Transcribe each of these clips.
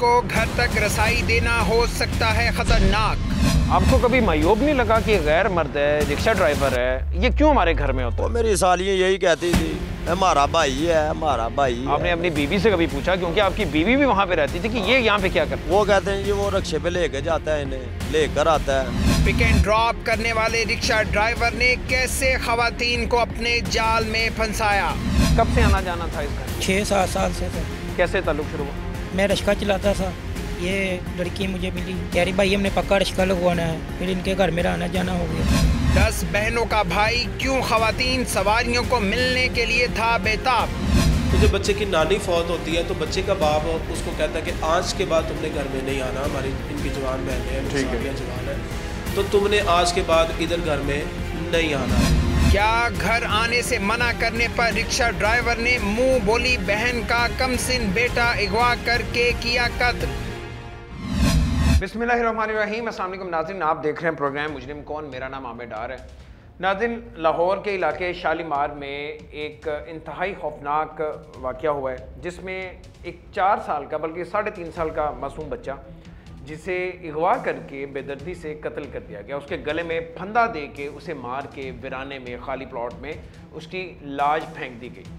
को घर तक रसाई देना हो सकता है खतरनाक। आपको कभी मायूब नहीं लगा कि गैर मर्द है, रिक्शा ड्राइवर है, ये क्यों हमारे घर में होता है? मेरी सालियाँ यही कहती थी, हमारा भाई है, हमारा भाई। आपने अपनी बीवी से कभी पूछा, क्योंकि आपकी बीवी भी वहाँ पे रहती थी, कि ये यहाँ पे क्या करते? वो कहते हैं जी वो रिक्शे पे लेके जाता है, इन्हें लेकर आता है। पिक एंड ड्रॉप करने वाले रिक्शा ड्राइवर ने कैसे खवातीन को अपने जाल में फंसाया। कब से आना जाना था इसका? 6-7 साल से था। कैसे ताल्लुक शुरू हुआ? मैं रिक्शा चलाता था, ये लड़की मुझे मिली, कह रही भाई हमने पक्का रिक्शा लगवाना है, फिर इनके घर मेरा आना जाना हो गया। 10 बहनों का भाई क्यों खवातीन सवारियों को मिलने के लिए था बेताब। तो जब बच्चे की नानी फौत होती है तो बच्चे का बाप उसको कहता है कि आज के बाद तुमने घर में नहीं आना, हमारी इनकी जवान बहनें हैं, सालियाँ जवान है, तो तुमने आज के बाद इधर घर में नहीं आना। क्या घर आने से मना करने पर रिक्शा ड्राइवर ने मुंह बोली बहन का कमसिन बेटा अगवा करके किया कत्ल। बिस्मिल्लाहिर्रहमानिर्रहीम। अस्सलाम वालेकुम नाज़रीन, आप देख रहे हैं प्रोग्राम मुजरिम कौन। मेरा नाम आमिर डार है। नाज़रीन, लाहौर के इलाके शालीमार में एक इंतहाई खौफनाक वाक़या हुआ है, जिसमें एक 4 साल का बल्कि 3.5 साल का मासूम बच्चा, जिसे अगवा करके बेदर्दी से कत्ल कर दिया गया। उसके गले में फंदा दे के उसे मार के वीराने में खाली प्लॉट में उसकी लाश फेंक दी गई।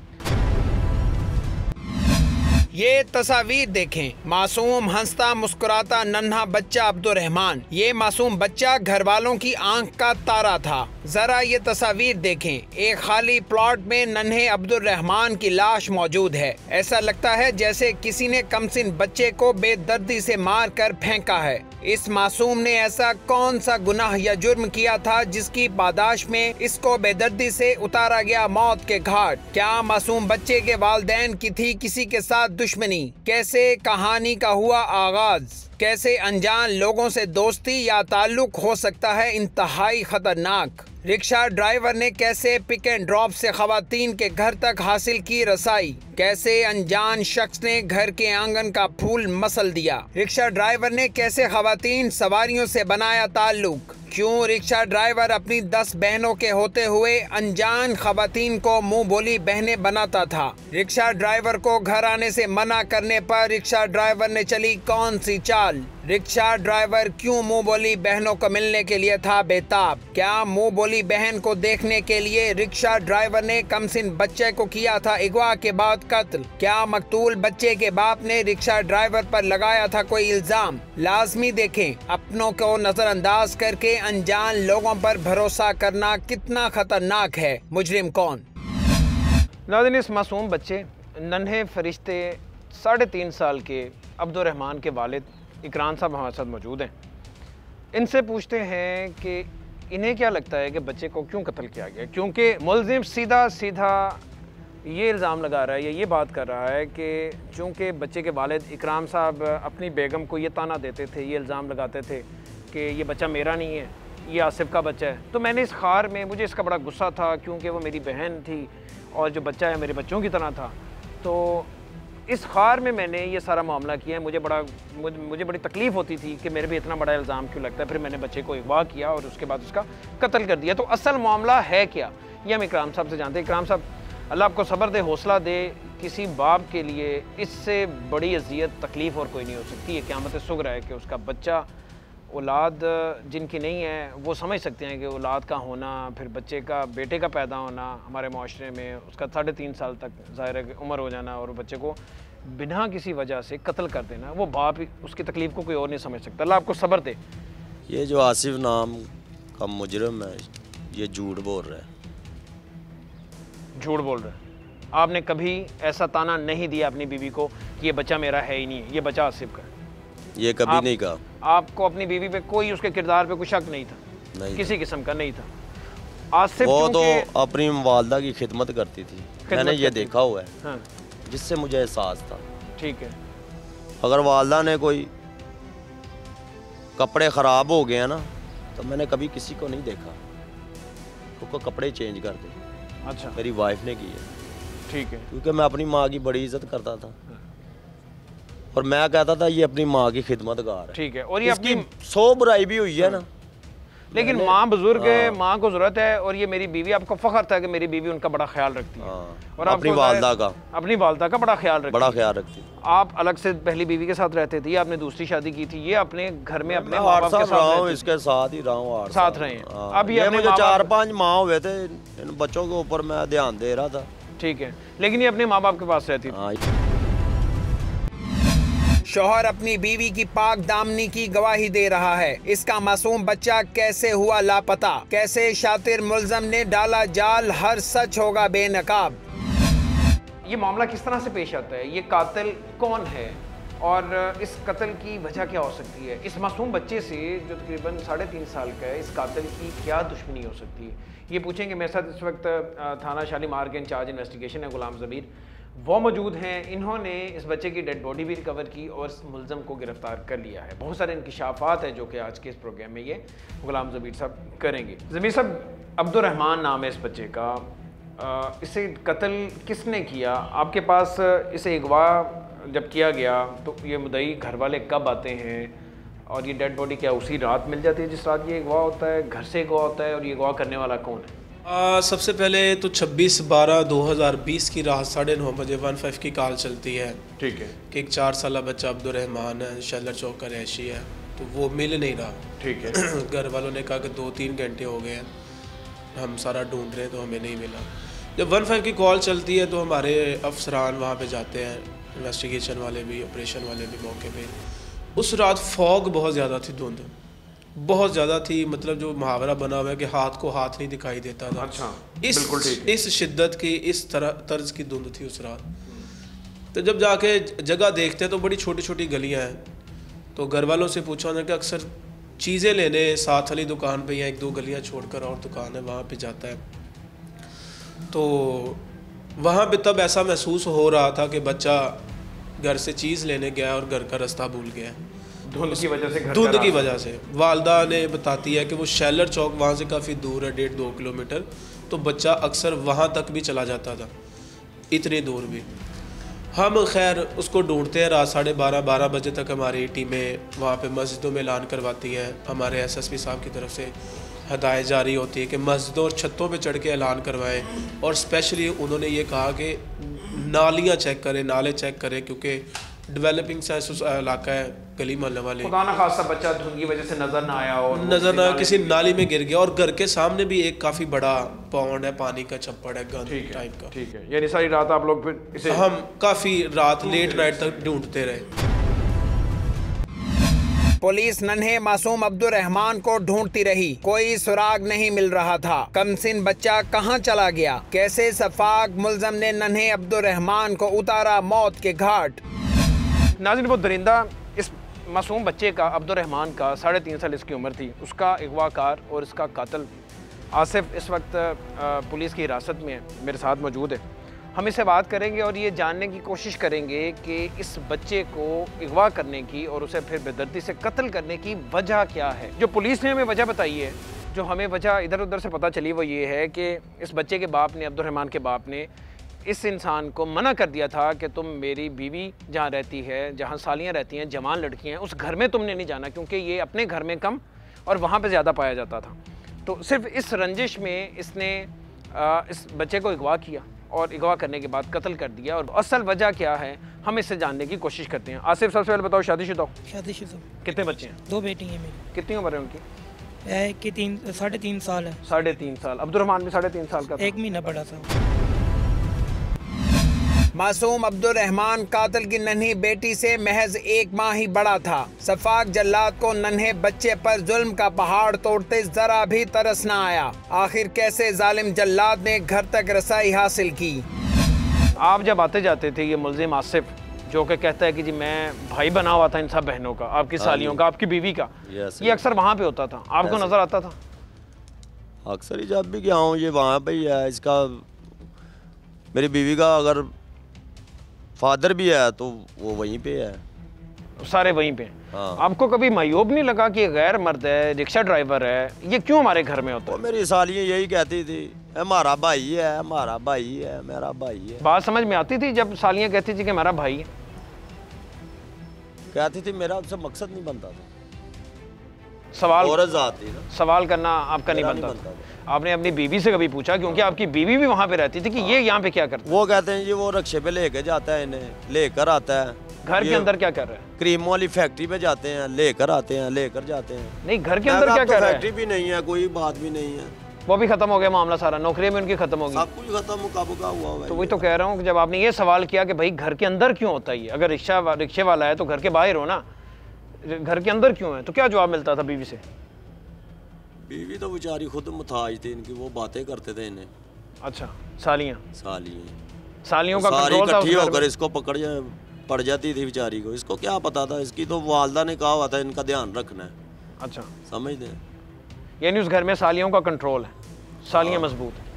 ये तस्वीर देखें, मासूम हंसता मुस्कुराता नन्हा बच्चा अब्दुर्रहमान। ये मासूम बच्चा घर वालों की आंख का तारा था। जरा ये तस्वीर देखें, एक खाली प्लॉट में नन्हे अब्दुर्रहमान की लाश मौजूद है। ऐसा लगता है जैसे किसी ने कमसिन बच्चे को बेदर्दी से मार कर फेंका है। इस मासूम ने ऐसा कौन सा गुनाह या जुर्म किया था जिसकी पादाश में इसको बेदर्दी से उतारा गया मौत के घाट। क्या मासूम बच्चे के वालिदैन की थी किसी के साथ दुश्मनी? कैसे कहानी का हुआ आगाज? कैसे अनजान लोगों से दोस्ती या ताल्लुक हो सकता है इंतहाई खतरनाक? रिक्शा ड्राइवर ने कैसे पिक एंड ड्रॉप से खवातीन के घर तक हासिल की रसाई? कैसे अनजान शख्स ने घर के आंगन का फूल मसल दिया? रिक्शा ड्राइवर ने कैसे खवातीन सवारियों से बनाया ताल्लुक? क्यों रिक्शा ड्राइवर अपनी 10 बहनों के होते हुए अनजान खवातीन को मुंह बोली बहनें बनाता था? रिक्शा ड्राइवर को घर आने से मना करने पर रिक्शा ड्राइवर ने चली कौन सी चाल? रिक्शा ड्राइवर क्यों मुंह बोली बहनों को मिलने के लिए था बेताब? क्या मुंह बोली बहन को देखने के लिए रिक्शा ड्राइवर ने कमसिन बच्चे को किया था अगवा के बाद कत्ल? क्या मकतूल बच्चे के बाप ने रिक्शा ड्राइवर पर लगाया था कोई इल्जाम? लाजमी देखें, अपनों को नजरअंदाज करके अनजान लोगों पर भरोसा करना कितना खतरनाक है। मुजरिम कौन। नाज़रीन, इस मासूम बच्चे नन्हे फरिश्ते 3.5 साल के अब्दुर्रहमान के वालिद इकराम साहब हमारे साथ मौजूद हैं। इनसे पूछते हैं कि इन्हें क्या लगता है कि बच्चे को क्यों कत्ल किया गया, क्योंकि मुलजिम सीधा सीधा ये इल्ज़ाम लगा रहा है या ये बात कर रहा है कि चूँकि बच्चे के वालिद इकराम साहब अपनी बेगम को ये ताना देते थे, ये इल्ज़ाम लगाते थे कि ये बच्चा मेरा नहीं है, ये आसिफ का बच्चा है। तो मैंने इस खार में, मुझे इसका बड़ा गुस्सा था क्योंकि वो मेरी बहन थी और जो बच्चा है मेरे बच्चों की तरह था, तो इस खार में मैंने ये सारा मामला किया है। मुझे बड़ी तकलीफ़ होती थी कि मेरे भी इतना बड़ा इल्ज़ाम क्यों लगता है। फिर मैंने बच्चे को अगवा किया और उसके बाद उसका कत्ल कर दिया। तो असल मामला है क्या, ये हम इकराम साहब से जानते हैं। इकराम साहब, अल्लाह आपको सब्र दे, हौसला दे। किसी बाप के लिए इससे बड़ी अजियत तकलीफ़ और कोई नहीं हो सकती है। क़यामत सुग़रा है कि उसका बच्चा, औलाद जिनकी नहीं है वो समझ सकते हैं कि औलाद का होना, फिर बच्चे का, बेटे का पैदा होना हमारे माशरे में, उसका 3.5 साल तक ज़ाहिर उम्र हो जाना और बच्चे को बिना किसी वजह से कत्ल कर देना, वो बाप उसकी तकलीफ़ को कोई और नहीं समझ सकता। अल्लाह आपको सब्र दे। ये जो आसिफ नाम का मुजरिम है, ये झूठ बोल रहा है। झूठ बोल रहा है? आपने कभी ऐसा ताना नहीं दिया अपनी बीवी को कि ये बच्चा मेरा है ही नहीं है, ये बच्चा आसिफ का है? ये कभी नहीं कहा। आपको अपनी बीवी पे कोई, उसके किरदार पे कोई शक नहीं था? नहीं, किसी किस्म का नहीं था। आसिफ वो तो अपनी वालदा की खिदमत करती थी, मैंने ये देखा हुआ है। हाँ। जिससे मुझे एहसास था। ठीक है। अगर वालदा ने कोई कपड़े ख़राब हो गए ना, तो मैंने कभी किसी को नहीं देखा उसको कपड़े चेंज कर दे। अच्छा। मेरी वाइफ ने की है। ठीक है। क्योंकि मैं अपनी माँ की बड़ी इज्जत करता था और मैं कहता था ये अपनी माँ की खिदमतगार है। ठीक है। और ये इसकी 100 बुराई भी हुई है ना, लेकिन माँ बुजुर्ग है, माँ को जरूरत है, और ये मेरी बीवी, आपको फख्र था कि मेरी बीवी उनका बड़ा ख्याल रखती है, और अपनी वालदा का बड़ा ख्याल रखती है। आप अलग से पहली बीवी के साथ रहते थे, आपने दूसरी शादी की थी, ये अपने घर में अपने 8 साल रहा हूँ, इसके साथ ही रहा हूँ, साथ रहे हैं। अब ये मुझे 4-5 माह हुए थे, इन बच्चों के ऊपर मैं ध्यान दे रहा था। ठीक है, लेकिन ये अपने माँ बाप के पास रहती थी। शौहर अपनी बीवी की पाक दामनी की गवाही दे रहा है। इसका मासूम बच्चा कैसे हुआ लापता, कैसे शातिर मुल्जम ने डाला जाल, हर सच होगा बेनकाब। ये मामला किस तरह से पेश आता है, ये कातिल कौन है और इस कत्ल की वजह क्या हो सकती है? इस मासूम बच्चे से जो तकरीबन 3.5 साल का है, इस कातिल की क्या दुश्मनी हो सकती है, ये पूछेंगे। मेरे साथ इस वक्त थाना शालीमार के इंचार्ज इन्वेस्टिगेशन है गुलाम ज़मीर, वो मौजूद हैं। इन्होंने इस बच्चे की डेड बॉडी भी रिकवर की और इस मुल्ज़म को गिरफ़्तार कर लिया है। बहुत सारे इंकिशाफात हैं जो कि आज के इस प्रोग्राम में ये गुलाम ज़मीर साहब करेंगे। ज़मीर साहब, अब्दुर्रहमान नाम है इस बच्चे का, इसे कत्ल किसने किया? आपके पास इसे अगवा जब किया गया तो ये मुद्दई घर वाले कब आते हैं, और ये डेड बॉडी क्या उसी रात मिल जाती है जिस रात ये अगवा होता है, घर से अगवा होता है, और ये अगवा करने वाला कौन है? सबसे पहले तो 26/12/2020 की रात 9:30 बजे 15 की कॉल चलती है। ठीक है। कि एक 4 साल बच्चा अब्दुर्रहमान है, शैलर चौक का रहशी है, तो वो मिल नहीं रहा। ठीक है। घर वालों ने कहा कि 2-3 घंटे हो गए हैं, हम सारा ढूंढ रहे हैं, तो हमें नहीं मिला। जब 15 की कॉल चलती है तो हमारे अफसरान वहाँ पे जाते हैं, इन्वेस्टिगेशन वाले भी, ऑपरेशन वाले भी मौके पे। उस रात फॉग बहुत ज़्यादा थी, धुंध बहुत ज़्यादा थी, मतलब जो मुहावरा बना हुआ है कि हाथ को हाथ नहीं दिखाई देता था। अच्छा, इस शिद्दत की, इस तरह तर्ज की धुंध थी उस रात। तो जब जाके जगह देखते हैं तो बड़ी छोटी छोटी गलियां हैं, तो घर वालों से पूछा उन्होंने कि अक्सर चीज़ें लेने साथ वाली दुकान पे या 1-2 गलियां छोड़कर और दुकान है वहाँ पे जाता है। तो वहाँ पे तब ऐसा महसूस हो रहा था कि बच्चा घर से चीज़ लेने गया और घर का रास्ता भूल गया, धुंध की वजह से। धुंध की वजह से वालदा ने बताती है कि वो शैलर चौक वहाँ से काफ़ी दूर है, 1.5-2 किलोमीटर, तो बच्चा अक्सर वहाँ तक भी चला जाता था, इतनी दूर भी। हम खैर उसको ढूंढते हैं, रात 12:30 बजे तक हमारी टीमें वहाँ पे मस्जिदों में ऐलान करवाती हैं। हमारे SSP साहब की तरफ से हदायत जारी होती है कि मस्जिदों और छतों पे चढ़ के ऐलान करवाएं, और स्पेशली उन्होंने ये कहा कि नालियाँ चेक करें, नाले चेक करें, क्योंकि डेवलपिंग सा इलाका है, गली मोहल्ले वाले। खुदा ना खासा बच्चा धुंध की वजह से नजर ना आया हो, नजर ना, किसी नाली में गिर गया, और घर के सामने भी एक काफ़ी बड़ा पौंड है, पानी का छप्पड़ है, गंद टाइप का। ठीक है, यानी सारी रात आप लोग फिर इसे, हम काफ़ी रात लेट नाइट तक ढूंढते रहे। पुलिस नन्हे मासूम अब्दुर्रहमान को ढूंढती रही, कोई सुराग नहीं मिल रहा था। कमसिन बच्चा कहां चला गया, कैसे सफाक मुल्जम ने नन्हे अब्दुर्रहमान को उतारा मौत के घाट। नाज़रीन, वो दरिंदा इस मासूम बच्चे का, अब्दुर्रहमान का 3.5 साल इसकी उम्र थी, उसका अगवाकार और इसका कातिल आसिफ इस वक्त पुलिस की हिरासत में है, मेरे साथ मौजूद है। हम इससे बात करेंगे और ये जानने की कोशिश करेंगे कि इस बच्चे को अगवा करने की और उसे फिर बेदर्दी से कत्ल करने की वजह क्या है। जो पुलिस ने हमें वजह बताई है, जो हमें वजह इधर उधर से पता चली, वो ये है कि इस बच्चे के बाप ने, अब्दुर्रहमान के बाप ने, इस इंसान को मना कर दिया था कि तुम मेरी बीवी जहाँ रहती है, जहाँ सालियाँ रहती हैं, जवान लड़कियाँ हैं, उस घर में तुमने नहीं जाना, क्योंकि ये अपने घर में कम और वहाँ पे ज़्यादा पाया जाता था। तो सिर्फ इस रंजिश में इसने इस बच्चे को अगवा किया और अगवा करने के बाद कत्ल कर दिया। और असल वजह क्या है, हम इससे जानने की कोशिश करते हैं। आसिफ, सबसे पहले बताओ, शादीशुदा हो? शादीशुदा। कितने बच्चे हैं? 2 बेटी हैं मेरी। कितनी उम्र है उनकी? कि 3.5 साल है। 3.5 साल। अब्दुर्रहमान भी 3.5 साल का था। 1 महीना बड़ा था। मासूम अब्दुर्रहमान कातिल की नन्ही बेटी से महज 1 माह ही बड़ा था। सफाक जल्लाद को नन्हे बच्चे पर जुल्म का पहाड़ तोड़ते जरा भी तरस न आया। आखिर कैसे जालिम जल्लाद ने घर तक रसाई हासिल की। आप जब आते जाते थे, ये मुल्जिम आसिफ जो कि कहता है कि जी मैं भाई बना हुआ था इन सब बहनों का, आपकी सालियों का, आपकी बीवी का, ये अक्सर वहाँ पे होता था, आपको नजर आता था? अक्सर ही जब भी गया हूँ ये वहाँ पे ही है। इसका, मेरी बीवी का अगर फादर भी है तो वो वहीं पे है, सारे वहीं पे। हाँ। आपको कभी मायूब नहीं लगा कि गैर मर्द है, रिक्शा ड्राइवर है, ये क्यों हमारे घर में होता है? मेरी सालियाँ यही कहती थी, हमारा भाई है, हमारा भाई है, मेरा भाई है। बात समझ में आती थी जब सालियाँ कहती थी कि हमारा भाई है? कहती थी, मेरा उससे मकसद नहीं बनता था। सवाल औरत जात थी ना, सवाल करना आपका नहीं बनता था। आपने अपनी बीवी से कभी पूछा, क्योंकि आपकी बीवी भी वहाँ पे रहती थी, कि ये यहाँ पे क्या करता वो कहते हैं जी वो रक्शे पे लेके जाता है, इन्हें लेकर आता है। है? घर के अंदर क्या कर रहा है? क्रीम वाली फैक्ट्री पे जाते हैं, लेकर आते हैं, लेकर जाते हैं। नहीं, घर के अंदर क्या कर रहा है? फैक्ट्री भी नहीं है, कोई बात भी नहीं है, वो भी खत्म हो गया मामला सारा, नौकरी में उनकी खत्म हो गई, सब कुछ खत्म मुकाबला हुआ है। तो वही तो कह रहा हूँ कि जब आपने ये सवाल किया कि भाई घर के अंदर क्यों होता है ये, अगर रिक्शे वाला है तो घर के बाहर हो ना, घर के अंदर क्यों है, तो क्या जवाब मिलता था बीवी से? बीवी तो बेचारी खुद मुताज थी इनकी, वो बातें करते थे इन्हें। अच्छा, सालियाँ सालियों का सारी कंट्रोल था उस इकट्ठी घर होकर में? इसको पड़ जाती थी बेचारी को। इसको क्या पता था, इसकी तो वालदा ने कहा हुआ था इनका ध्यान रखना है। अच्छा, समझते हैं, यानी उस घर में सालियों का कंट्रोल है, सालियाँ मजबूत है।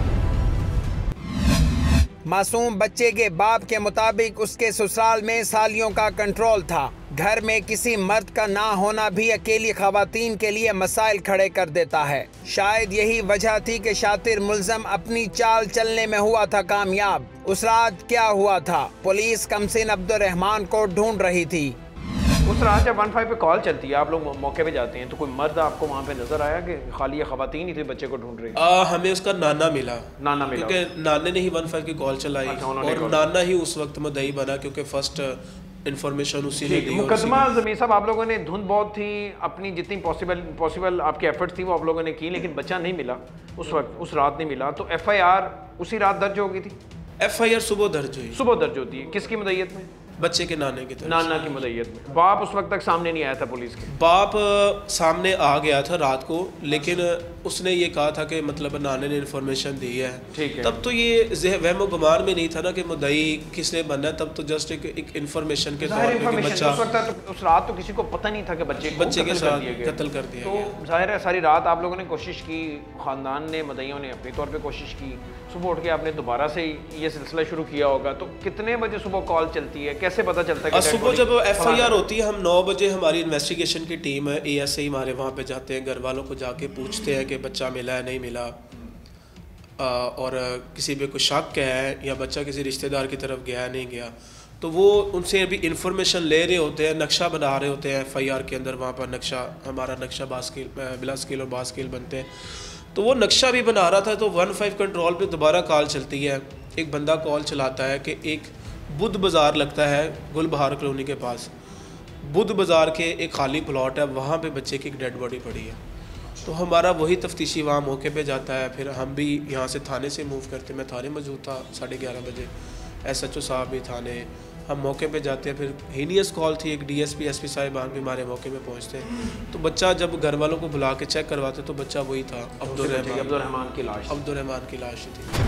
मासूम बच्चे के बाप के मुताबिक उसके ससुराल में सालियों का कंट्रोल था। घर में किसी मर्द का ना होना भी अकेली खवातीन के लिए मसाइल खड़े कर देता है। शायद यही वजह थी कि शातिर मुल्ज़म अपनी चाल चलने में हुआ था कामयाब। उस रात क्या हुआ था? पुलिस कमसिन अब्दुर्रहमान को ढूंढ रही थी। उस रात जब 15 पे कॉल चलती है, आप लोग मौके पे जाते हैं, तो कोई मर्द आपको वहाँ पे नजर आया कि खाली ये खवातीन ही थे बच्चे को ढूंढ रही? हमें उसका नाना मिला, क्योंकि नाने ने ही 15 की कॉल चलाई। अच्छा, और नाना ही उस वक्त मुद्दई बना, क्योंकि फर्स्ट इन्फॉर्मेशन उसी ने दी। मुकदमा ज़मीर साहब, आप लोगों ने धुंध बहुत थी, अपनी जितनी पॉसिबल आपकी एफर्ट्स थी वो आप लोगों ने की, लेकिन बच्चा नहीं मिला उस वक्त, उस रात नहीं मिला, तो FIR उसी रात दर्ज हो गई थी? FIR सुबह दर्ज हुई। सुबह दर्ज होती है, किसकी मुद्दईयत में? बच्चे के नाने की तरफ। नाना की मुद्दईयत में। बाप उस वक्त तक सामने नहीं आया था पुलिस के? बाप सामने आ गया था रात को, लेकिन उसने ये कहा था कि मतलब नाने ने इन्फॉर्मेशन दी है। ठीक है। तब तो ये वहम गुमान में नहीं था ना कि मुद्दई किसने बनना है, तब तो जस्ट एक इन्फॉर्मेशन के तौर पे कि बच्चा उस रात तो किसी को पता नहीं था कि बच्चे के साथ कत्ल कर दिया गया। तो जाहिर है सारी रात आप लोगों ने कोशिश की, खानदान ने, मुद्दईयों ने अपने तौर पे कोशिश की, सुबह उठ के आपने दोबारा से ये सिलसिला शुरू किया होगा। तो कितने बजे सुबह कॉल चलती है, कैसे पता चलता है? सुबह जब FIR होती है, हम 9 बजे हमारी इन्वेस्टिगेशन की टीम है, ASI हमारे वहाँ पे जाते हैं, घर वालों को जाके पूछते हैं कि बच्चा मिला है नहीं मिला, और किसी पे कोई शक है या बच्चा किसी रिश्तेदार की तरफ गया नहीं गया, तो वो उनसे अभी इन्फॉर्मेशन ले रहे होते हैं, नक्शा बना रहे होते हैं FIR के अंदर। वहाँ पर नक्शा, हमारा नक्शा बिला स्केल और बास्केल बनते हैं, तो वो नक्शा भी बना रहा था। तो 15 कंट्रोल पे दोबारा कॉल चलती है, एक बंदा कॉल चलाता है कि एक बुध बाज़ार लगता है गुलबहार कॉलोनी के पास, बुध बाज़ार के एक खाली प्लॉट है, वहाँ पे बच्चे की एक डेड बॉडी पड़ी है। तो हमारा वही तफ्तीशी वहाँ मौके पे जाता है, फिर हम भी यहाँ से थाने से मूव करते, मैं थाने मौजूद था 11:30 बजे, SHO साहब भी थाने, हम मौके पे जाते हैं। फिर हीनियस कॉल थी, एक DSP SP साहिबान भी हमारे मौके पे पहुँचते हैं। तो बच्चा जब घर वालों को बुला के चेक करवाते तो बच्चा वही था, अब्दुर्रहमान की लाश थी।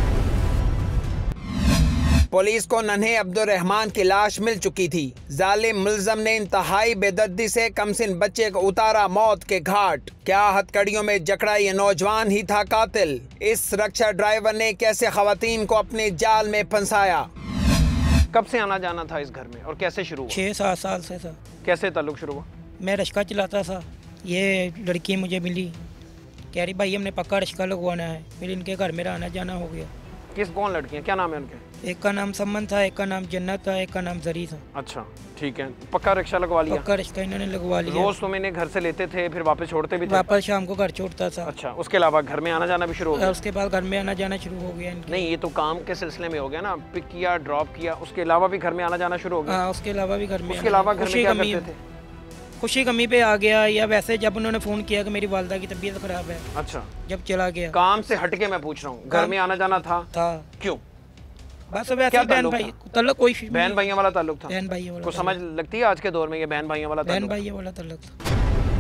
पुलिस को नन्हे अब्दुर्रहमान की लाश मिल चुकी थी। जालिम मुल्ज़म ने इंतहाई बेदर्दी से कमसिन बच्चे को उतारा मौत के घाट। क्या हथकड़ियों में जकड़ा ये नौजवान ही था कातिल? इस रक्षा ड्राइवर ने कैसे खवातीन को अपने जाल में फंसाया? कब से आना जाना था इस घर में और कैसे शुरू हुआ? 6-7 साल से था। कैसे ताल्लुक शुरू हुआ? मैं रिक्शा चलाता था, ये लड़की मुझे मिली, कह रही भाई हमने पक्का रिक्शा लगवाना है। फिर इनके घर मेरा आना जाना हो गया। कौन लड़कियाँ, क्या नाम है उनके? एक का नाम सम्मन था, एक का नाम जन्नत था, एक का नाम जरी था। अच्छा, ठीक है। पक्का रिक्शा लगवा लिया? पक्का रिक्शा इन्होंने लगवा लिया। रोज तुम इन्हें घर से लेते थे, फिर वापस छोड़ते भी थे? वापस शाम को घर छोड़ता था। अच्छा, उसके अलावा घर में आना जाना भी शुरू हो गया? उसके बाद घर में आना जाना शुरू हो गया। नहीं, ये तो काम के सिलसिले में हो गया ना, पिक किया, ड्रॉप किया, उसके अलावा भी घर में आना जाना शुरू हो गया? हाँ, उसके अलावा भी घर में। उसके अलावा घर में क्या करते थे? खुशी कमी पे आ गया, या वैसे जब उन्होंने फ़ोन किया कि मेरी वालदा की तबीयत ख़राब है। अच्छा, जब चला गया। काम से हटके मैं पूछ रहा हूँ, घर में आना जाना था? क्यों? बस वैसे बहन भाई ताल्लुक, कोई बहन भाइयों वाला ताल्लुक था? बहन भाइयों वाला। को समझ लगती है आज के दौर में ये बहन भाइयों वाला ताल्लुक? बहन भाइयों वाला ताल्लुक था।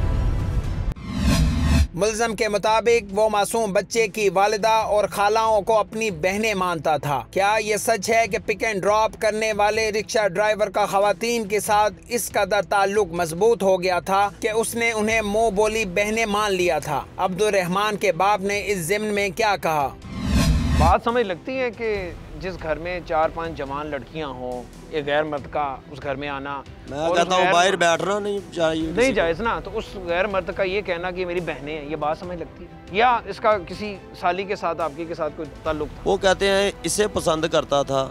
मुल्ज़म के मुताबिक वो मासूम बच्चे की वालिदा और खालाओं को अपनी बहनें मानता था। क्या ये सच है कि पिक एंड ड्रॉप करने वाले रिक्शा ड्राइवर का खवातीन के साथ इस कदर ताल्लुक मजबूत हो गया था कि उसने उन्हें मुंह बोली बहनें मान लिया था? अब्दुर्रहमान के बाप ने इस ज़िम्न में क्या कहा? बात समझ लगती है कि जिस घर में 4-5 जवान लड़कियां हों, ये गैर मर्द का उस घर में आना, मैं कहता हूँ बाहर बैठना नहीं चाहिए, नहीं जायज़ ना। तो उस गैर मर्द का ये कहना कि मेरी बहनें हैं, ये बात समझ लगती है? या इसका किसी साली के साथ, आपकी के साथ कोई ताल्लुक था? वो कहते हैं इसे पसंद करता था,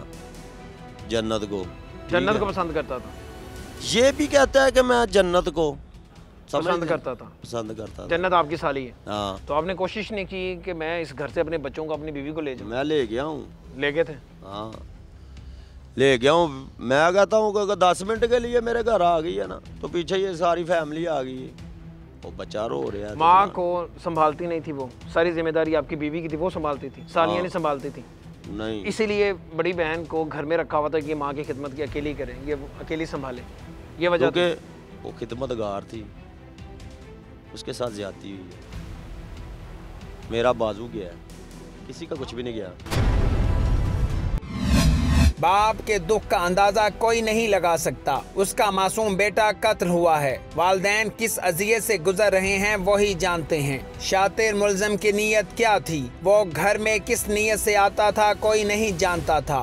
जन्नत को पसंद करता था। ये भी कहता है कि मैं जन्नत को, पसंद करता था। पसंद करता था। जन्नत आपकी साली है। हाँ। तो आपने कोशिश नहीं की कि मैं इस घर से अपने बच्चों को, अपनी बीवी को ले जाऊँ? मैं ले गया हूँ। ले गए थे? हाँ ले गया हूँ। मैं कहता हूँ कि 10 मिनट के लिए मेरे घर आ गई है ना, तो पीछे ये सारी फैमिली आ गई है, वो बच्चा रो रहा है। माँ को संभालती नहीं थी, वो सारी जिम्मेदारी आपकी बीवी की थी, वो संभालती थी, सालियाँ नहीं संभालती थी? नहीं, इसीलिए बड़ी बहन को घर में रखा हुआ था कि ये माँ की खिदमत की अकेली करे, ये अकेली संभाले, ये वजह? क्योंकि वो खिदमतगार थी, उसके साथ ज्यादती हुई है। मेरा बाजू गया है, किसी का कुछ भी नहीं गया। बाप के दुख का अंदाजा कोई नहीं लगा सकता। उसका मासूम बेटा कत्ल हुआ है। वालिदैन किस अज़ियत से गुजर रहे हैं वही जानते हैं। शातिर मुल्ज़िम की नीयत क्या थी, वो घर में किस नीयत से आता था, कोई नहीं जानता था।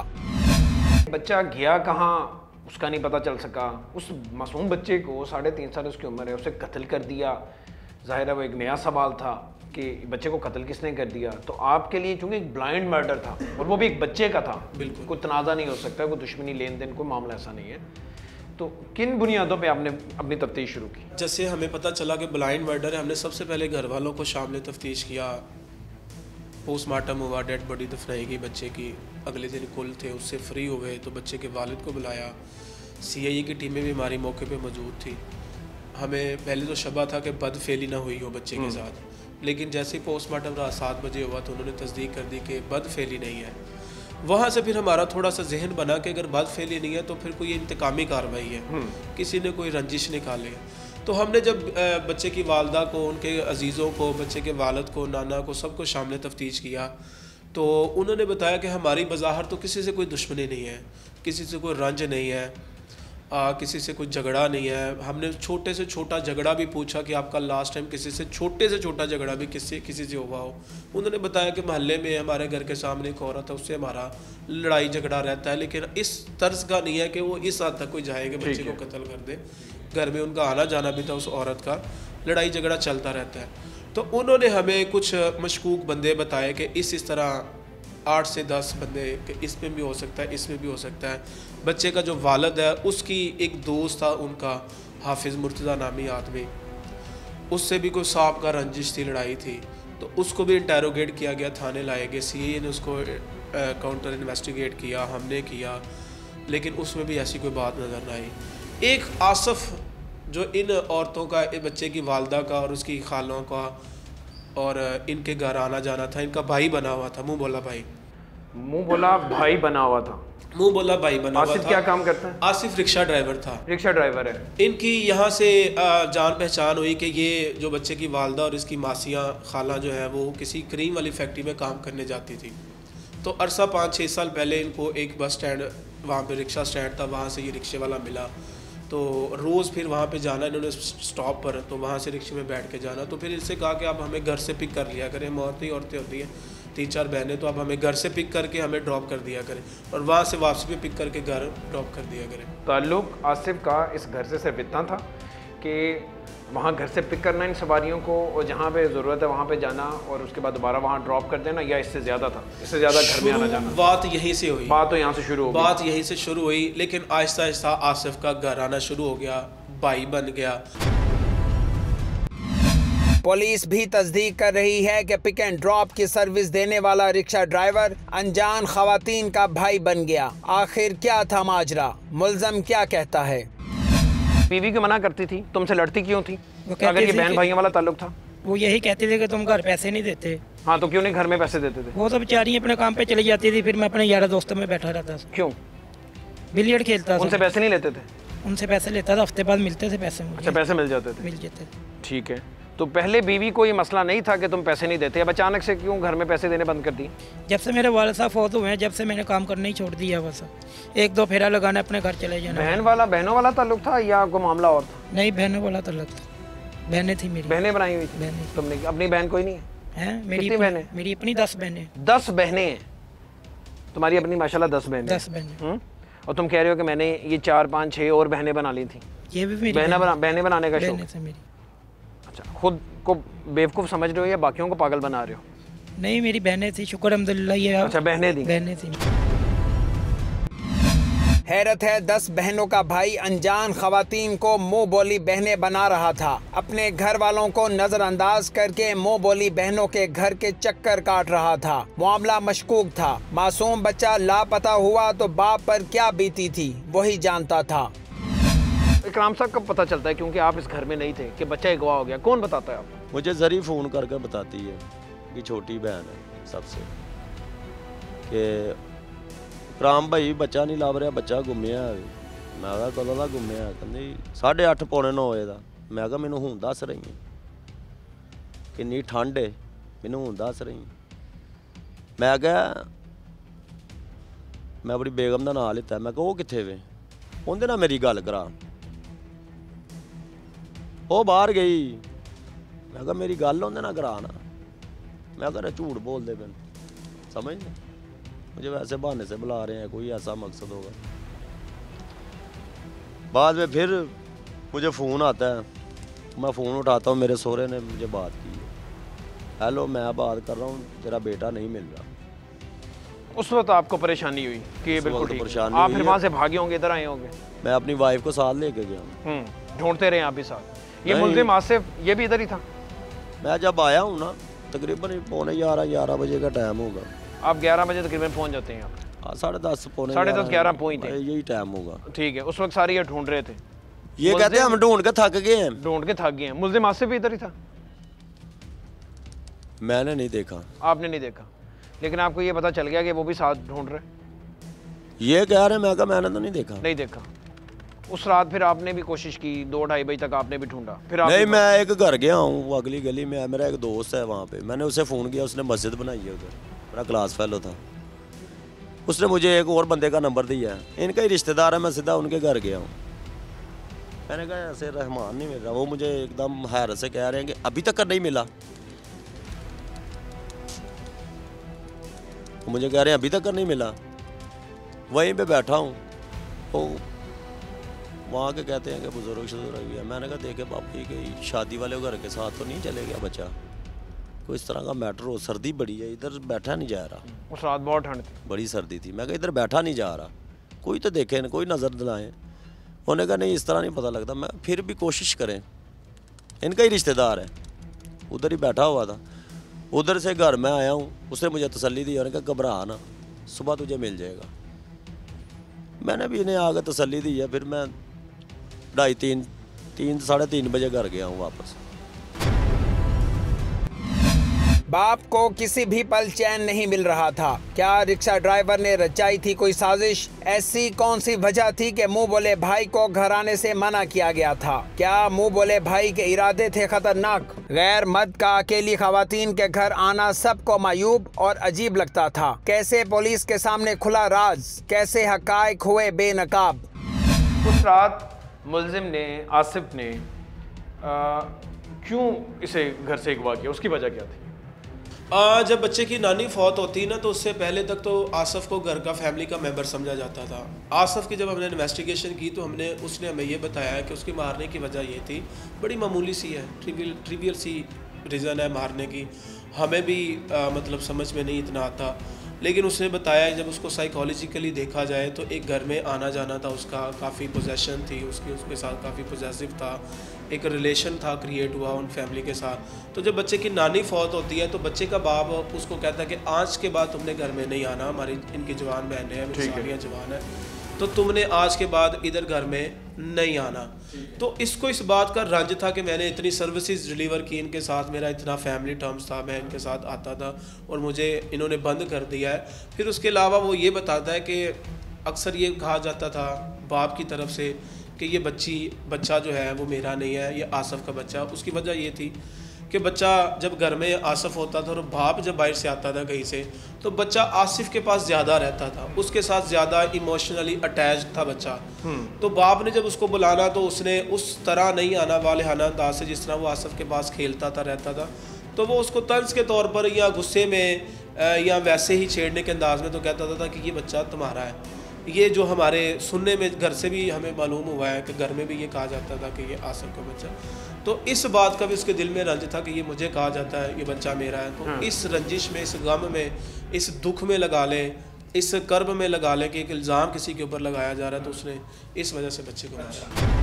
बच्चा गया कहाँ उसका नहीं पता चल सका। उस मासूम बच्चे को 3.5 साल उसकी उम्र है, उसे कत्ल कर दिया। जाहिर है वो एक नया सवाल था कि बच्चे को कत्ल किसने कर दिया। तो आपके लिए चूंकि एक ब्लाइंड मर्डर था और वो भी एक बच्चे का था, बिल्कुल कोई तनाज़ा नहीं हो सकता, कोई दुश्मनी लेन देन कोई मामला ऐसा नहीं है। तो किन बुनियादों पे आपने अपनी तफ्तीश शुरू की? जैसे हमें पता चला कि ब्लाइंड मर्डर है, हमने सबसे पहले घर वालों को शामिल तफ्तीश किया। पोस्टमार्टम हुआ, डेड बॉडी दफनाई गई बच्चे की। अगले दिन कुल थे, उससे फ्री हो गए तो बच्चे के वालिद को बुलाया। CIA की टीमें भी हमारी मौके पे मौजूद थी। हमें पहले तो शबा था कि बदफेली ना हुई हो बच्चे के साथ, लेकिन जैसे ही पोस्टमार्टम रात 7 बजे हुआ तो उन्होंने तस्दीक कर दी कि बदफेली नहीं है। वहाँ से फिर हमारा थोड़ा सा जहन बना कि अगर बदफेली नहीं है तो फिर कोई इंतकामी कार्रवाई है, किसी ने कोई रंजिश निकाले। तो हमने जब बच्चे की वालदा को, उनके अजीज़ों को, बच्चे के वालिद को, नाना को, सबको शामिल तफ्तीश किया तो उन्होंने बताया कि हमारी बज़ाहिर तो किसी से कोई दुश्मनी नहीं है, किसी से कोई रंज नहीं है, किसी से कोई झगड़ा नहीं है। हमने छोटे से छोटा झगड़ा भी पूछा कि आपका लास्ट टाइम किसी से छोटे से छोटा झगड़ा भी किसी से हुआ हो। उन्होंने बताया कि मोहल्ले में हमारे घर के सामने एक औरत है, उससे हमारा लड़ाई झगड़ा रहता है, लेकिन इस तर्ज का नहीं है कि वो इस हद तक कोई जाए कि बच्चे को कत्ल कर दे। घर में उनका आना जाना भी था उस औरत का, लड़ाई झगड़ा चलता रहता है। तो उन्होंने हमें कुछ मशकूक बंदे बताए कि इस तरह 8 से 10 बंदे कि इसमें भी हो सकता है, इसमें भी हो सकता है। बच्चे का जो वालिद है उसकी एक दोस्त था उनका, हाफिज़ मुर्तज़ा नामी आदमी, उससे भी कोई सांप का रंजिश थी, लड़ाई थी, तो उसको भी इंटेरोगेट किया गया, थाने लाए गए। CIA ने उसको काउंटर इन्वेस्टिगेट किया, हमने किया, लेकिन उसमें भी ऐसी कोई बात नज़र नहीं आई। एक आसफ़ जो इन औरतों का, बच्चे की वालदा का और उसकी खालों का और इनके घर आना जाना था, इनका भाई बना हुआ था, मुँह बोला भाई। मुँह बोला भाई बना हुआ था, मुँह बोला भाई बना हुआ था। आसिफ क्या काम करता है? आसिफ रिक्शा ड्राइवर था। रिक्शा ड्राइवर है। इनकी यहाँ से जान पहचान हुई कि ये जो बच्चे की वालदा और इसकी मासियाँ खाला जो है वो किसी क्रीम वाली फैक्ट्री में काम करने जाती थी। तो अरसा 5-6 साल पहले इनको एक बस स्टैंड, वहाँ पे रिक्शा स्टैंड था, वहाँ से ये रिक्शे वाला मिला। तो रोज़ फिर वहाँ पे जाना इन्होंने स्टॉप पर, तो वहाँ से रिक्शे में बैठ के जाना। तो फिर इनसे कहा कि आप हमें घर से पिक कर लिया करें, हम औरतें होती हैं 3-4 बहनें, तो आप हमें घर से पिक करके हमें ड्रॉप कर दिया करें और वहाँ से वापसी पे पिक करके घर ड्रॉप कर दिया करें। ताल्लुक आसिफ का इस घर से सिर्फ इतना था कि वहाँ घर से पिक करना इन सवारियों को और जहाँ पे ज़रूरत है वहाँ पे जाना और उसके बाद दोबारा वहाँ ड्रॉप कर देना, या इससे ज़्यादा था? इससे ज़्यादा घर में आना जाना? बात यहीं से हुई, बात तो यहाँ से शुरू हो गई। बात यहीं से शुरू हुई, लेकिन आहिस्ता आहिस्ता आसिफ का घर आना शुरू हो गया, भाई बन गया। पुलिस भी तस्दीक कर रही है कि पिक एंड ड्रॉप की सर्विस देने वाला रिक्शा ड्राइवर अनजान खवातीन का भाई बन गया। आखिर क्या था माजरा, मुल्ज़म क्या कहता है? बीवी को मना करती थी, तुमसे लड़ती क्यों थी? अगर ये बहन भाइयों वाला ताल्लुक था? वो यही कहते थे कि तुम घर पैसे नहीं देते। हाँ, तो क्यों नहीं घर में पैसे देते थे? वो तो बेचारी अपने काम पे चली जाती थी, फिर मैं अपने यार दोस्तों में बैठा रहता था। क्यों? बिलियर्ड खेलता था। उनसे पैसे नहीं लेते थे? उनसे पैसे लेता था, हफ्ते बाद मिलते थे पैसे मुझे। अच्छा, पैसे मिल जाते थे? मिल जाते। ठीक है, तो पहले बीवी को ये मसला नहीं था कि तुम पैसे नहीं देते, अब अचानक से क्यों घर में पैसे देने बंद कर दिए? जब से मेरे वालिद साहब फौत हुए हैं, जब से मैंने काम करना ही छोड़ दिया, बस 1-2 फेरा लगाना, अपने घर चले जाना। बहनों वाला ताल्लुक था या कोई मामला और था? नहीं, बहनों वाला ताल्लुक था। बहनें थी मेरी। बहनें बनाई हुई थी? बहनें। तुमने अपनी बहन कोई नहीं है? मेरी बहनें? मेरी अपनी 10 बहनें। 10 बहनें हैं तुम्हारी अपनी? माशाल्लाह 10 बहनें। 10 बहनें। और तुम कह रहे हो कि मैंने ये 4-5-6 और बहनें बना ली थी? ये भी मेरी बहनें बनाने का शौक है मेरी। अच्छा, खुद को बेवकूफ़ समझ रहे हो या बाकियों को पागल बना रहे हो? नहीं, मेरी बहनें थी, शुक्र अल्हम्दुलिल्लाह। ये अच्छा, बहनें थी। हैरत है 10 बहनों का भाई अनजान खवातीन को मुंह बोली बहनें बना रहा था। अपने घर वालों को नजरअंदाज करके मुंह बोली बहनों के घर के चक्कर काट रहा था। मामला मशकूक था। मासूम बच्चा लापता हुआ तो बाप पर क्या बीती थी वही जानता था। इकराम साहब कब पता चलता है, क्योंकि आप इस घर में नहीं थे, कि बच्चा अगवा हो गया? कौन बताता है आपको? मुझे जरी फ़ोन करके बताती है कि छोटी बहन है सबसे कि इकराम भाई बच्चा नहीं लभ रहा, बच्चा गुम्मिया है। मैं कहा कदों दा गुम्मिया? कहंदी 8:30 पौने 9 बजे दा। मैं कहा मैनू हुण दस रही है, किन्नी ठंड है, मैनू हुण दस रही। मैं कहा मैं अपनी बेगम का नाम लिता। मैं कहा वो कित्थे वे? उहदे नाल मेरी गल करा। वो बाहर गई। मैं कहा मेरी गल उहदे नाल करा ना। मैं कहा झूठ बोलते पे, समझ नहीं, मुझे वैसे बहाने से बुला रहे हैं, कोई ऐसा मकसद होगा। बाद में फिर मुझे फ़ोन आता है, मैं फ़ोन उठाता हूँ, मेरे सहुरे ने मुझे बात की है। हेलो, मैं बात कर रहा हूँ, तेरा बेटा नहीं मिल रहा। उस वक्त आपको परेशानी हुई कि ये बिल्कुल ठीक है। आप फिर वहाँ से भागे होंगे, इधर आए होंगे? मैं अपनी वाइफ को साथ लेके गया। ढूंढते रहे आप भी साथ? ये मुल्जिम आसिफ ये भी इधर ही था? मैं जब आया हूँ ना, तकरीबन पौने 11 बजे का टाइम होगा। आप 11 बजे तकरीबन पहुँच जाते हैं? आप 10:30 पौने 10:30 11 पहुँचते, यही टाइम होगा। ठीक है। उस वक्त सारे ये ढूंढ रहे थे? ये कहते हैं हम ढूंढ के थक गए हैं। ढूंढ के थक गए हैं। मुल्जिम आसिफ भी इधर ही था? मैंने नहीं देखा। आपने नहीं देखा, लेकिन आपको ये पता चल गया कि वो भी साथ ढूंढ रहे? ये कह रहे हैं। मैं कहा मैंने तो नहीं देखा। नहीं देखा। उस रात फिर आपने भी कोशिश की, 2-2:30 बजे तक आपने भी ढूंढा? फिर नहीं, मैं एक घर गया हूँ, वो अगली गली में है, मेरा एक दोस्त है वहाँ पे। मैंने उसे फ़ोन किया, उसने मस्जिद बनाई है उधर, मेरा क्लास फेलो था। उसने मुझे एक और बंदे का नंबर दिया है, इनका ही रिश्तेदार है। मैं सीधा उनके घर गया हूँ। मैंने कहा ऐसे रहमान नहीं मिल रहा। वो मुझे एकदम हैरत से कह रहे हैं कि अभी तक नहीं मिला। मुझे कह रहे हैं अभी तक नहीं मिला। वहीं पे बैठा हूँ, वो वहाँ के कहते हैं कि बुजुर्ग है। मैंने कहा देखे बापू कि शादी वाले घर के साथ तो नहीं चले गया बच्चा, कोई इस तरह का मैटर हो। सर्दी बड़ी है, इधर बैठा नहीं जा रहा। उस रात बहुत ठंड थी, बड़ी सर्दी थी। मैं कहा इधर बैठा नहीं जा रहा, कोई तो देखे न, कोई नज़र दिलाएं। उन्होंने कहा नहीं, इस तरह नहीं पता लगता। मैं फिर भी कोशिश करें, इनका ही रिश्तेदार है, उधर ही बैठा हुआ था। उधर से घर में आया हूँ, उसने मुझे तसल्ली दी। उन्होंने कहा घबरा ना, सुबह तुझे मिल जाएगा। मैंने भी इन्हें आगे तसल्ली दी है। फिर मैं 2:30 साढ़े 3 बजे घर गया हूँ वापस। बाप को किसी भी पल चैन नहीं मिल रहा था। क्या रिक्शा ड्राइवर ने रचाई थी कोई साजिश? ऐसी कौन सी वजह थी कि मुंह बोले भाई को घर आने से मना किया गया था? क्या मुंह बोले भाई के इरादे थे खतरनाक? गैर मर्द का अकेली खवातीन के घर आना सबको मायूब और अजीब लगता था। कैसे पुलिस के सामने खुला राज, कैसे हकायक हुए बेनकाब? उस रात मुल्जिम ने, आसिफ ने क्यों इसे घर से अगवा किया? उसकी वजह क्या थी? जब बच्चे की नानी फौत होती है ना, तो उससे पहले तक तो आसफ़ को घर का फैमिली का मेंबर समझा जाता था। आसफ़ की जब हमने इन्वेस्टिगेशन की तो उसने हमें ये बताया कि उसकी मारने की वजह ये थी, बड़ी मामूली सी है, ट्रिवियल सी रीज़न है मारने की। हमें भी मतलब समझ में नहीं इतना आता, लेकिन उसने बताया जब उसको साइकोलॉजिकली देखा जाए तो एक घर में आना जाना था उसका, काफ़ी पोजेशन थी उसके साथ, काफ़ी पोजेसिव था, एक रिलेशन था क्रिएट हुआ उन फैमिली के साथ। तो जब बच्चे की नानी फौत होती है तो बच्चे का बाप उसको कहता है कि आज के बाद तुमने घर में नहीं आना, हमारी इनकी जवान बहनें हैं, मेरी सालियाँ जवान है, तो तुमने आज के बाद इधर घर में नहीं आना। तो इसको इस बात का रंज था कि मैंने इतनी सर्विसेज डिलीवर की इनके साथ, मेरा इतना फैमिली टर्म्स था, मैं इनके साथ आता था और मुझे इन्होंने बंद कर दिया है। फिर उसके अलावा वो ये बताता है कि अक्सर ये कहा जाता था बाप की तरफ से कि ये बच्चा जो है वो मेरा नहीं है, ये आसफ़ का बच्चा। उसकी वजह ये थी कि बच्चा जब घर में आसफ़ होता था और बाप जब बाहर से आता था कहीं से, तो बच्चा आसिफ के पास ज़्यादा रहता था, उसके साथ ज़्यादा इमोशनली अटैच था बच्चा। तो बाप ने जब उसको बुलाना तो उसने उस तरह नहीं आना वालेहाना अंदाज से जिस तरह वो आसफ़ के पास खेलता था रहता था। तो वो उसको तंज के तौर पर या गुस्से में या वैसे ही छेड़ने के अंदाज में तो कहता था कि ये बच्चा तुम्हारा है। ये जो हमारे सुनने में घर से भी हमें मालूम हुआ है कि घर में भी ये कहा जाता था कि ये आसफ़ का बच्चा। तो इस बात का भी उसके दिल में रंज था कि ये मुझे कहा जाता है ये बच्चा मेरा है। तो इस रंजिश में, इस गम में, इस दुख में लगा लें इस कर्ब में लगा लें कि एक इल्ज़ाम किसी के ऊपर लगाया जा रहा है, तो उसने इस वजह से बच्चे को मारा।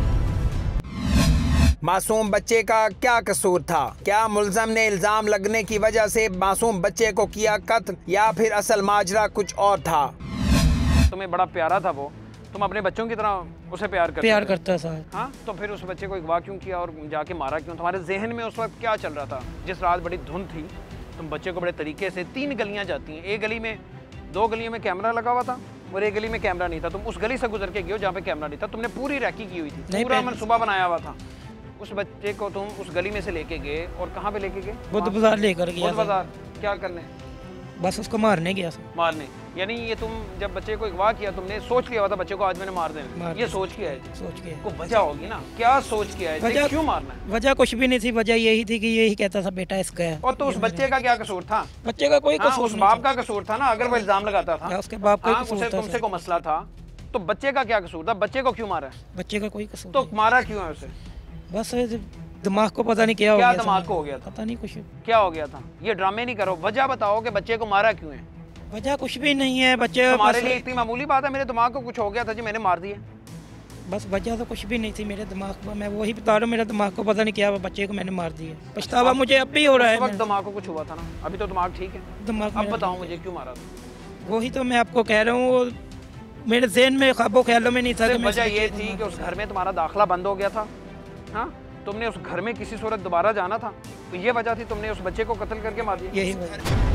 मासूम बच्चे का क्या कसूर था? क्या मुल्ज़म ने इल्ज़ाम लगने की वजह से मासूम बच्चे को किया कत्ल, या फिर असल माजरा कुछ और था? तुम्हें बड़ा प्यारा था वो, तुम अपने बच्चों की तरह उसे प्यार करता सर। हाँ, तो फिर उस बच्चे को अगवा क्यों किया और जाके मारा क्यों? तुम्हारे जहन में उस वक्त क्या चल रहा था? जिस रात बड़ी धुंध थी, तुम बच्चे को बड़े तरीके से 3 गलियां जाती हैं, एक गली में 2 गलियों में कैमरा लगा हुआ था और एक गली में कैमरा नहीं था। तुम उस गली से गुजर के गए हो जहाँ पे कैमरा नहीं था। तुमने पूरी रैकी की हुई थी, पूरा मनसूबा बनाया हुआ था। उस बच्चे को तुम उस गली में से लेके गए और कहाँ पे लेके गए? बुद्ध बाजार लेकर गया। बुद्ध बाजार क्या करने? बस उसको मारने गया सर। मारने? यानी ये तुम जब बच्चे को अगवा किया, तुमने सोच लिया हुआ था बच्चे को आज मैंने मार देना, ये सोच किया है? सोच के को वजह होगी ना, क्या सोच किया है? वजह क्यों मारना है? वजह कुछ भी नहीं थी, वजह यही थी कि यही कहता था बेटा इसका है। और तो उस बच्चे का क्या कसूर था? बच्चे का कोई कसूर उस बाप का कसूर था ना, अगर वो इल्जाम लगाता था। उसके बाप का कसूर था। तुमसे को मसला था, तो बच्चे का क्या कसूर था? बच्चे को क्यों मारा है? बच्चे का कोई कसूर तो मारा क्यों है उसे? बस दिमाग को पता नहीं क्या हो गया। क्या दिमाग को हो गया था? पता नहीं कुछ क्या हो गया था। ये ड्रामे नहीं करो, वजह बताओ कि बच्चे को मारा क्यों है? वजह कुछ भी नहीं है। बच्चे हमारे लिए इतनी मामूली बात है, मेरे दिमाग को कुछ हो गया था जी, मैंने मार दिया। बस वजह तो कुछ भी नहीं थी मेरे दिमाग को, मैं वही बता रहा हूँ, मेरे दिमाग को पता नहीं क्या बच्चे को मैंने मार दिया। पछतावा मुझे अब भी हो रहा है। वक्त दिमाग को कुछ हुआ था ना, अभी तो दिमाग ठीक है। दिमाग अब बताओ मुझे क्यों मारा था? वही तो मैं आपको कह रहा हूँ, मेरे ज़हन में ख्वाबों ख्यालों में नहीं था। वजह ये थी कि उस घर में तुम्हारा दाखिला बंद हो गया था। हाँ, तुमने उस घर में किसी सूरत दोबारा जाना था, तो ये वजह थी तुमने उस बच्चे को कत्ल करके मार दिया। यही वजह।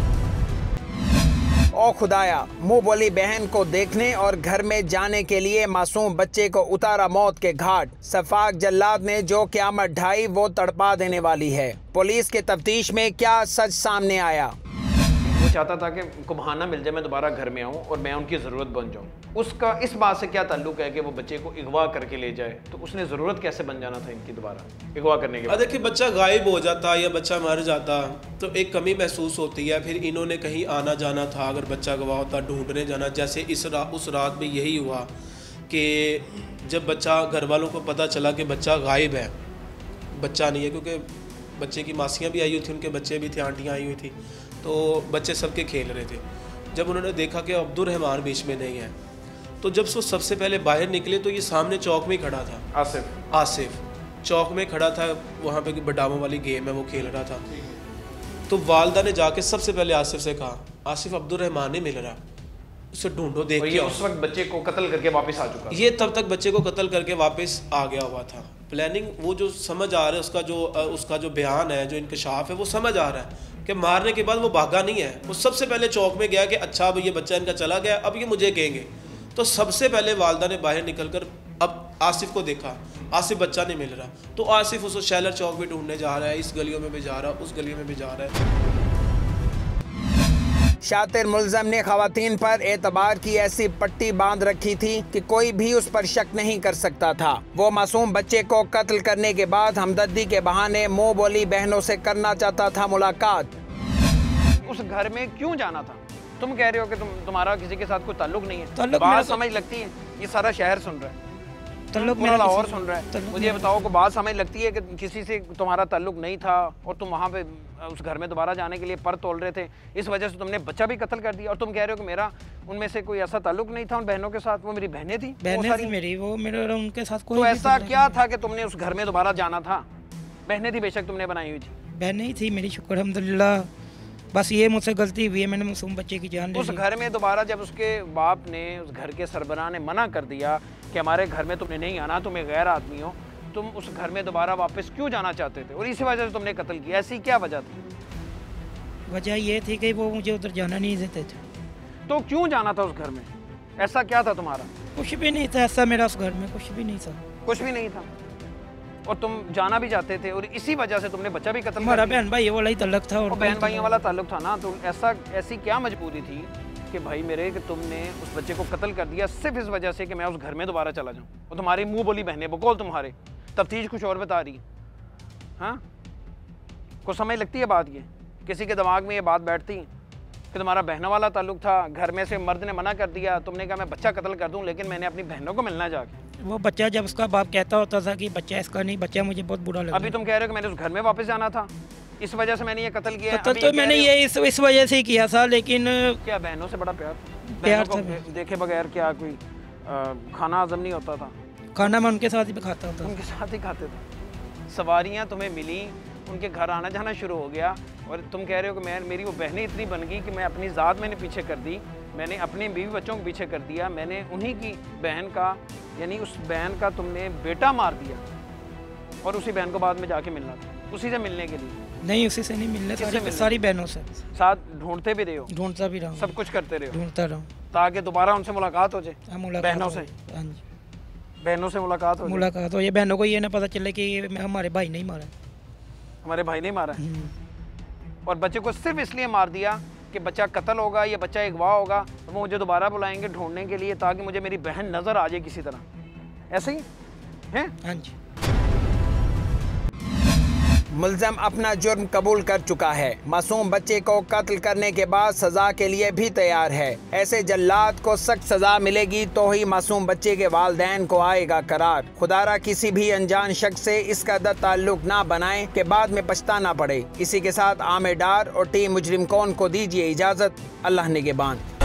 ओ खुदाया, मुंह बोली बहन को देखने और घर में जाने के लिए मासूम बच्चे को उतारा मौत के घाट। सफाक जल्लाद ने जो क़यामत ढाई वो तड़पा देने वाली है। पुलिस के तफ्तीश में क्या सच सामने आया? वो चाहता था कि उनको बहाना मिल जाए, मैं दोबारा घर में आऊँ और मैं उनकी ज़रूरत बन जाऊँ। उसका इस बात से क्या ताल्लुक है कि वो बच्चे को अगवा करके ले जाए? तो उसने ज़रूरत कैसे बन जाना था इनकी दोबारा अगवा करने के बाद? देखिए, बच्चा गायब हो जाता या बच्चा मर जाता तो एक कमी महसूस होती है। फिर इन्होंने कहीं आना जाना था, अगर बच्चा गवा होता ढूंढने जाना। जैसे उस रात में यही हुआ कि जब बच्चा, घर वालों को पता चला कि बच्चा गायब है, बच्चा नहीं है, क्योंकि बच्चे की मासियाँ भी आई हुई थी, उनके बच्चे भी थे, आंटियाँ आई हुई थी, तो बच्चे सबके खेल रहे थे। जब उन्होंने देखा कि अब्दुर्रहमान बीच में नहीं है, तो जब वो सबसे पहले बाहर निकले तो ये सामने चौक में खड़ा था। आसिफ चौक में खड़ा था, वहाँ पे बडामों वाली गेम है वो खेल रहा था। तो वालदा ने जाके सबसे पहले आसिफ से कहा, आसिफ अब्दुर्रहमान नहीं मिल रहा, उसे ढूंढो, देख के। उस वक्त बच्चे को कत्ल करके वापस आ चुका। ये तब तक बच्चे को कत्ल करके वापस आ गया हुआ था। प्लानिंग वो जो समझ आ रहा है, उसका जो बयान है, जो इंकशाफ है, वो समझ आ रहा है कि मारने के बाद वो भागा नहीं है। वो सबसे पहले चौक में गया कि अच्छा अब ये बच्चा इनका चला गया, अब ये मुझे कहेंगे। तो सबसे पहले वालदा ने बाहर निकलकर अब आसिफ को देखा, आसिफ बच्चा नहीं मिल रहा, तो आसिफ उसको शैलर चौक भी ढूंढने जा रहा है, इस गलियों में भी जा रहा है, उस गलियों में भी जा रहा है। शातिर मुल्ज़म ने ख़वातीन पर एतबार की ऐसी पट्टी बांध रखी थी कि कोई भी उस पर शक नहीं कर सकता था। वो मासूम बच्चे को कत्ल करने के बाद हमदर्दी के बहाने मुंह बोली बहनों से करना चाहता था मुलाकात। उस घर में क्यों जाना था? तुम कह रहे हो कि तुम्हारा किसी के साथ कोई ताल्लुक नहीं है। बात समझ लगती है, ये सारा शहर सुन रहा है, पूरा लाहौर सुन रहा है। मुझे बताओ को बात समझ लगती है कि किसी से तुम्हारा ताल्लुक नहीं था और तुम वहाँ पे उस घर में दोबारा जाने के लिए पर तोल रहे थे, इस वजह से तुमने बच्चा भी कत्ल कर दिया। और तुम कह रहे हो कि मेरा उनमें से कोई ऐसा ताल्लुक नहीं था उन बहनों के साथ, वो मेरी बहनें थी। मेरी वो मेरे उनके साथ कोई। तो ऐसा क्या था कि तुमने उस घर में दोबारा जाना था? बहनें थी, बेशक तुमने बनाई हुई थी, बहनें ही थी मेरी, शुक्र अल्हम्दुलिल्लाह। बस ये मुझसे गलती हुई है, मैंने मासूम बच्चे की जान ले ली। उस घर में दोबारा जब उसके बाप ने, उस घर के सरबराह ने मना कर दिया कि हमारे घर में तुमने नहीं आना, तुम एक गैर आदमी हो, तुम उस घर में दोबारा वापस क्यों जाना चाहते थे? और इसी वजह से तुमने कत्ल किया। ऐसी क्या वजह थी? वजह ये थी कि वो मुझे उधर जाना नहीं देते थे। तो क्यों जाना था उस घर में? ऐसा क्या था तुम्हारा? कुछ भी नहीं था ऐसा मेरा उस घर में, कुछ भी नहीं था। कुछ भी नहीं था और तुम जाना भी चाहते थे और इसी वजह से तुमने बच्चा भी कत्ल हमारा बहन भाई वाला ही ताल्लुक था। और बहन भाइयों वाला ताल्लुक था ना, तो ऐसी क्या मजबूरी थी कि भाई मेरे कि तुमने उस बच्चे को कत्ल कर दिया सिर्फ इस वजह से कि मैं उस घर में दोबारा चला जाऊँ? और तुम्हारी मुंह बोली बहनें बकौल तुम्हारे, तफ्तीश कुछ और बता रही है। हाँ, को समझ लगती है बात? ये किसी के दिमाग में ये बात बैठती कि तुम्हारा बहनों वाला ताल्लुक था, घर में से मर्द ने मना कर दिया, तुमने कहा मैं बच्चा कत्ल कर दूं, लेकिन मैंने अपनी बहनों को मिलना जाके। वो बच्चा जब उसका बाप कहता होता था कि बच्चा इसका नहीं, बच्चा मुझे बहुत बुरा लगा। अभी तुम कह रहे हो कि मैंने उस घर में वापस जाना था, इस वजह से मैंने ये कत्ल किया है। कत्ल अभी तो मैंने ये इस वजह से ही किया था, लेकिन क्या बहनों से बड़ा प्यार था। देखे बगैर क्या कोई खाना हजम नहीं होता था? खाना मैं उनके साथ ही खाता था, उनके साथ ही खाते थे। सवारियाँ तुम्हें मिली, उनके घर आना जाना शुरू हो गया, और तुम कह रहे हो कि मेरी वो बहनें इतनी बन गई कि मैं अपनी ज़ात मैंने पीछे कर दी, मैंने अपने बीवी बच्चों को पीछे कर दिया, मैंने उन्हीं की बहन का, यानी उस बहन का तुमने बेटा मार दिया, और उसी बहन को बाद में जाके मिलना था, उसी से मिलने के लिए। नहीं, उसी से नहीं मिलने, सारी बहनों से साथ ढूंढते भी रहे हो? ढूंढता भी रहा हूँ, सब कुछ करते रहे हो? ढूंढता रहा हूँ ताकि दोबारा उनसे मुलाकात हो जाए, बहनों से। हाँ जी, बहनों से मुलाकात हो ये बहनों को ये ना पता चले कि हमारे भाई नहीं मारा, हमारे भाई नहीं मारा, और बच्चे को सिर्फ इसलिए मार दिया कि बच्चा कत्ल होगा या बच्चा अगवा होगा, तो वो मुझे दोबारा बुलाएंगे ढूंढने के लिए, ताकि मुझे मेरी बहन नज़र आ जाए किसी तरह। ऐसे ही है? हाँ जी। मुल्ज़म अपना जुर्म कबूल कर चुका है। मासूम बच्चे को कत्ल करने के बाद सजा के लिए भी तैयार है। ऐसे जल्लाद को सख्त सजा मिलेगी तो ही मासूम बच्चे के वालिदैन को आएगा करार। खुदारा किसी भी अनजान शख्स से इसका ताल्लुक ना बनाए कि बाद में पछताना पड़े। इसी के साथ आमिर डार और टीम मुजरिम कौन को दीजिए इजाज़त। अल्लाह निगहबान।